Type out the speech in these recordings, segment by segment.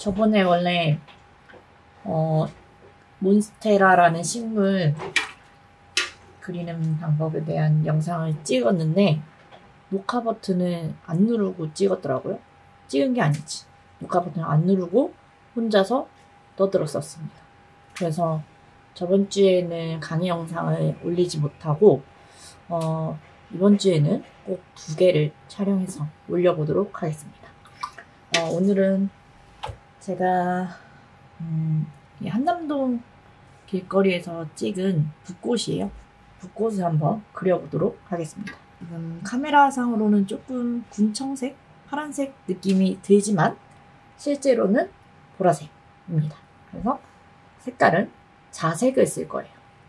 저번에 원래 몬스테라라는 식물 그리는 방법에 대한 영상을 찍었는데 녹화 버튼을 안 누르고 찍었더라고요. 찍은 게 아니지. 녹화 버튼을 안 누르고 혼자서 떠들었었습니다. 그래서 저번 주에는 강의 영상을 올리지 못하고 이번 주에는 꼭 2개를 촬영해서 올려보도록 하겠습니다. 오늘은 제가 한남동 길거리에서 찍은 붓꽃이에요. 붓꽃을 한번 그려보도록 하겠습니다. 지금 카메라상으로는 조금 군청색, 파란색 느낌이 들지만 실제로는 보라색입니다. 그래서 색깔은 자색을 쓸 거예요.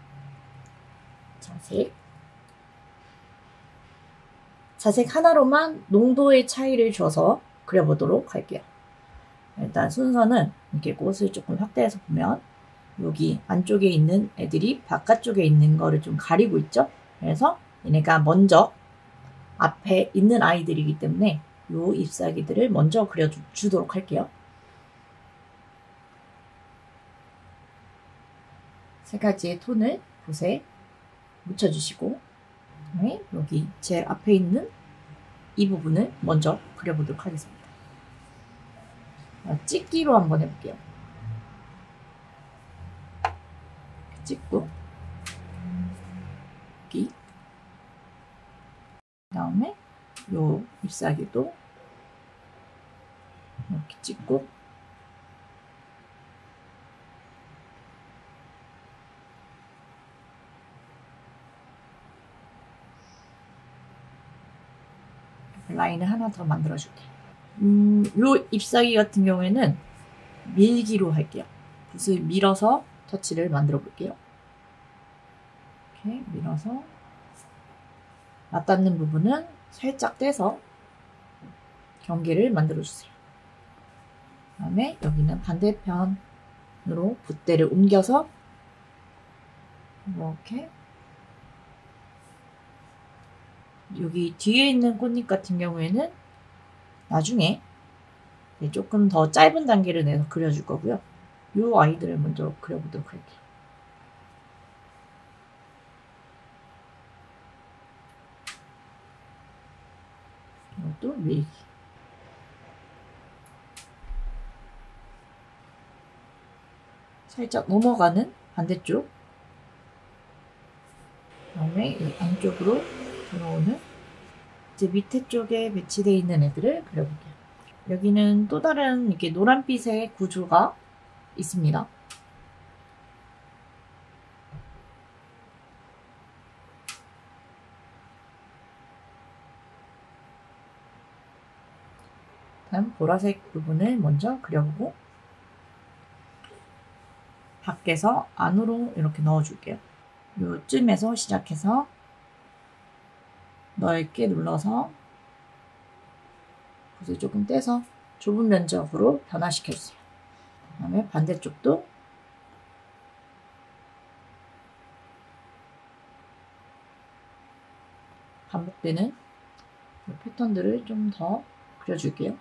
자색 하나로만 농도의 차이를 줘서 그려보도록 할게요. 일단 순서는 이렇게 꽃을 조금 확대해서 보면 여기 안쪽에 있는 애들이 바깥쪽에 있는 거를 좀 가리고 있죠. 그래서 얘네가 먼저 앞에 있는 아이들이기 때문에 요 잎사귀들을 먼저 그려주도록 할게요. 세 가지의 톤을 붓에 묻혀주시고 여기 제일 앞에 있는 이 부분을 먼저 그려보도록 하겠습니다. 찍기로 한번 해볼게요. 찍고 여기 그 다음에 요 잎사귀도 이렇게 찍고 라인을 하나 더 만들어줄게요. 요 잎사귀 같은 경우에는 밀기로 할게요. 붓을 밀어서 터치를 만들어 볼게요. 이렇게 밀어서 맞닿는 부분은 살짝 떼서 경계를 만들어 주세요. 그 다음에 여기는 반대편으로 붓대를 옮겨서 이렇게 여기 뒤에 있는 꽃잎 같은 경우에는 나중에 조금 더 짧은 단계를 내서 그려줄 거고요. 이 아이들을 먼저 그려보도록 할게요. 이것도 밀기. 살짝 넘어가는 반대쪽. 그 다음에 이 안쪽으로 들어오는 이제 밑에 쪽에 배치되어 있는 애들을 그려볼게요. 여기는 또 다른 이렇게 노란빛의 구조가 있습니다. 다음 보라색 부분을 먼저 그려보고 밖에서 안으로 이렇게 넣어줄게요. 요쯤에서 시작해서 넓게 눌러서 붓을 조금 떼서 좁은 면적으로 변화시켜주세요. 그 다음에 반대쪽도 반복되는 패턴들을 좀 더 그려줄게요.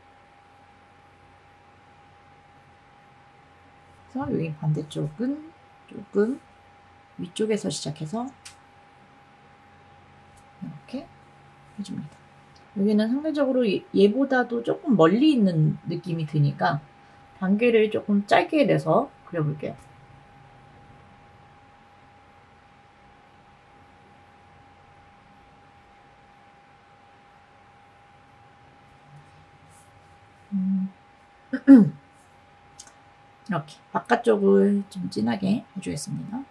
그래서 여기 반대쪽은 조금 위쪽에서 시작해서 이렇게 해줍니다. 여기는 상대적으로 얘보다도 조금 멀리 있는 느낌이 드니까 단계를 조금 짧게 내서 그려볼게요. 이렇게 바깥쪽을 좀 진하게 해주겠습니다.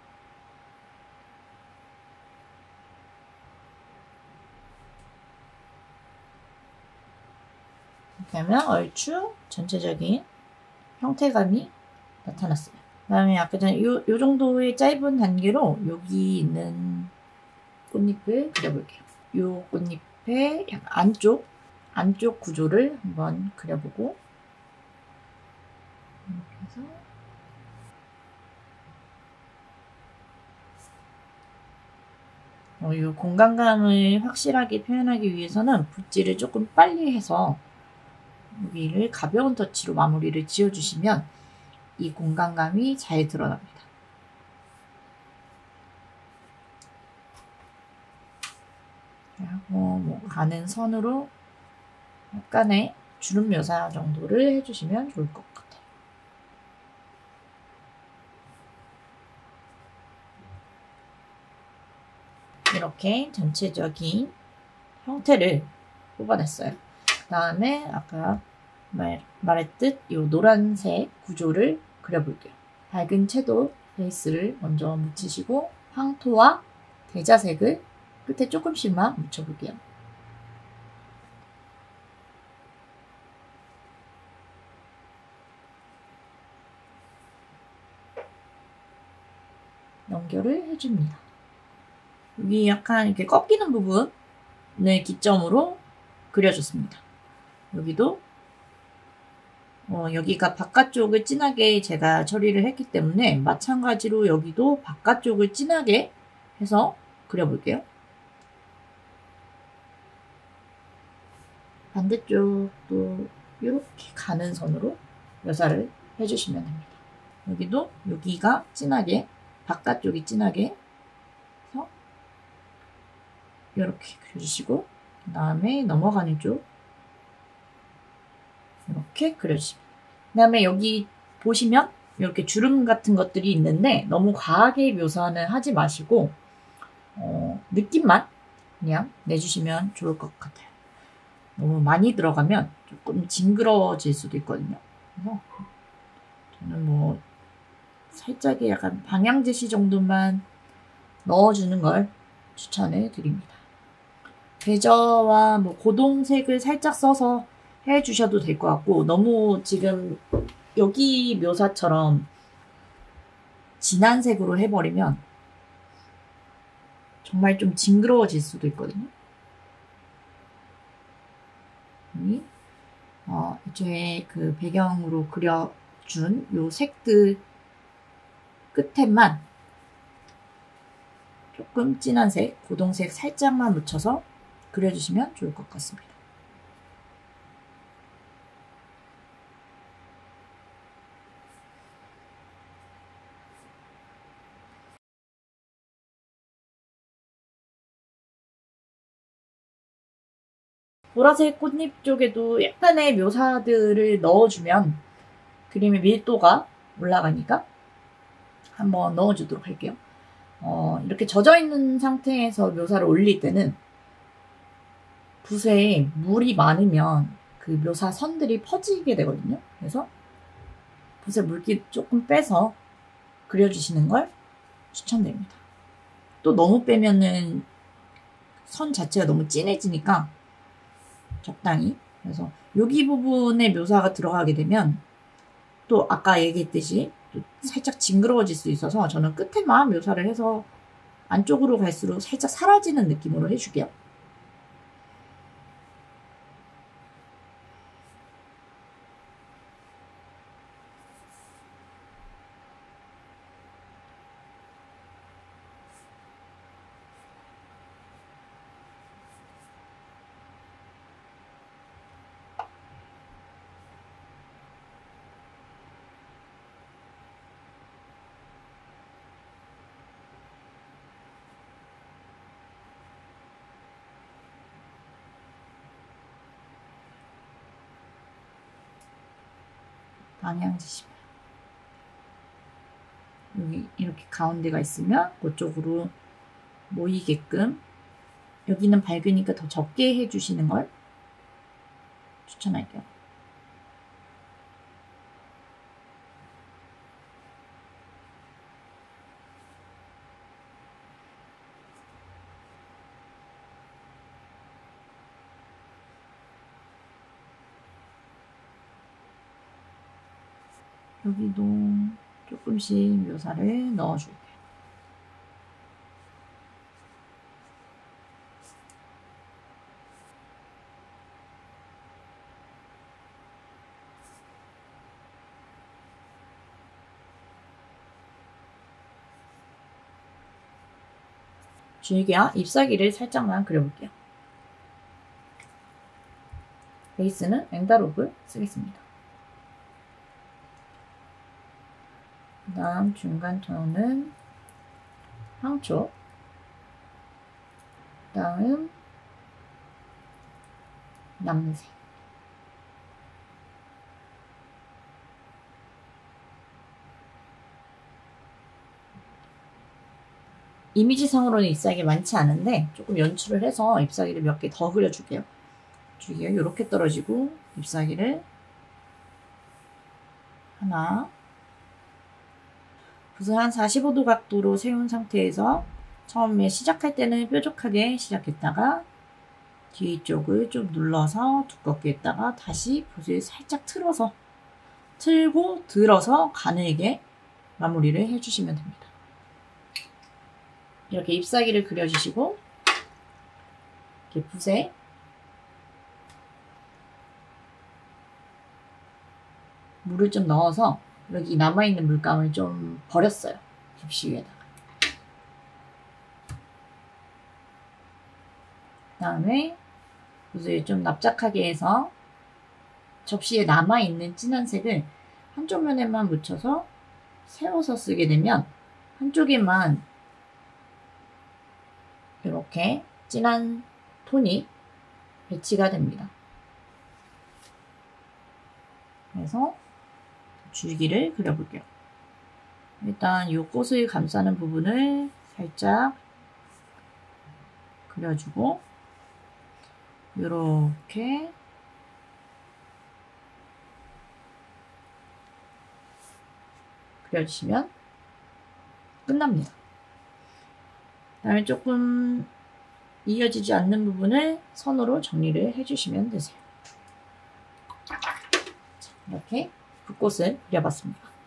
이렇게 하면 얼추 전체적인 형태감이 나타났어요. 그 다음에 아까 전에 요 정도의 짧은 단계로 여기 있는 꽃잎을 그려볼게요. 요 꽃잎의 약간 안쪽 구조를 한번 그려보고 이렇게 해서 이 공간감을 확실하게 표현하기 위해서는 붓질을 조금 빨리 해서 여기를 가벼운 터치로 마무리를 지어주시면 이 공간감이 잘 드러납니다. 그리고 뭐 가는 선으로 약간의 주름 묘사 정도를 해주시면 좋을 것 같아요. 이렇게 전체적인 형태를 뽑아냈어요. 그 다음에 아까 말했듯 이 노란색 구조를 그려볼게요. 밝은 채도 베이스를 먼저 묻히시고 황토와 대자색을 끝에 조금씩만 묻혀볼게요. 연결을 해줍니다. 여기 약간 이렇게 꺾이는 부분을 기점으로 그려줬습니다. 여기도 여기가 바깥쪽을 진하게 제가 처리를 했기 때문에 마찬가지로 여기도 바깥쪽을 진하게 해서 그려볼게요. 반대쪽도 이렇게 가는 선으로 묘사를 해주시면 됩니다. 여기도 여기가 진하게 바깥쪽이 진하게 해서 이렇게 그려주시고 그 다음에 넘어가는 쪽 이렇게 그려주시면 그 다음에 여기 보시면 이렇게 주름 같은 것들이 있는데 너무 과하게 묘사는 하지 마시고 느낌만 그냥 내주시면 좋을 것 같아요. 너무 많이 들어가면 조금 징그러워질 수도 있거든요. 그래서 저는 뭐 살짝의 약간 방향 제시 정도만 넣어주는 걸 추천해 드립니다. 베저와 뭐 고동색을 살짝 써서 해주셔도 될 것 같고 너무 지금 여기 묘사처럼 진한 색으로 해버리면 정말 좀 징그러워질 수도 있거든요. 애초에 그 배경으로 그려준 요 색들 끝에만 조금 진한 색, 고동색 살짝만 묻혀서 그려주시면 좋을 것 같습니다. 보라색 꽃잎 쪽에도 약간의 묘사들을 넣어주면 그림의 밀도가 올라가니까 한번 넣어주도록 할게요. 이렇게 젖어있는 상태에서 묘사를 올릴 때는 붓에 물이 많으면 그 묘사 선들이 퍼지게 되거든요. 그래서 붓에 물기 조금 빼서 그려주시는 걸 추천드립니다. 또 너무 빼면은 선 자체가 너무 진해지니까 적당히. 그래서 여기 부분에 묘사가 들어가게 되면 또 아까 얘기했듯이 또 살짝 징그러워질 수 있어서 저는 끝에만 묘사를 해서 안쪽으로 갈수록 살짝 사라지는 느낌으로 해줄게요. 방향 지시면 여기 이렇게 가운데가 있으면 그쪽으로 모이게끔 여기는 밝으니까 더 적게 해주시는 걸 추천할게요. 여기도 조금씩 묘사를 넣어줄게요. 줄기와 잎사귀를 살짝만 그려볼게요. 베이스는 앵다록을 쓰겠습니다. 그 다음 중간 톤은 황초, 그 다음 남색, 이미지상으로는 잎사귀 많지 않은데 조금 연출을 해서 잎사귀를 몇 개 더 그려줄게요. 줄기가 이렇게 떨어지고 잎사귀를 하나, 붓을 한 45도 각도로 세운 상태에서 처음에 시작할 때는 뾰족하게 시작했다가 뒤쪽을 좀 눌러서 두껍게 했다가 다시 붓을 살짝 틀고 들어서 가늘게 마무리를 해주시면 됩니다. 이렇게 잎사귀를 그려주시고 이렇게 붓에 물을 좀 넣어서 여기 남아있는 물감을 좀 버렸어요. 접시 위에다가. 그 다음에 붓을 좀 납작하게 해서 접시에 남아있는 진한 색을 한쪽 면에만 묻혀서 세워서 쓰게 되면 한쪽에만 이렇게 진한 톤이 배치가 됩니다. 그래서 줄기를 그려볼게요. 일단 이 꽃을 감싸는 부분을 살짝 그려주고 이렇게 그려주시면 끝납니다. 그다음에 조금 이어지지 않는 부분을 선으로 정리를 해주시면 되세요. 이렇게 붓꽃을 그려봤습니다.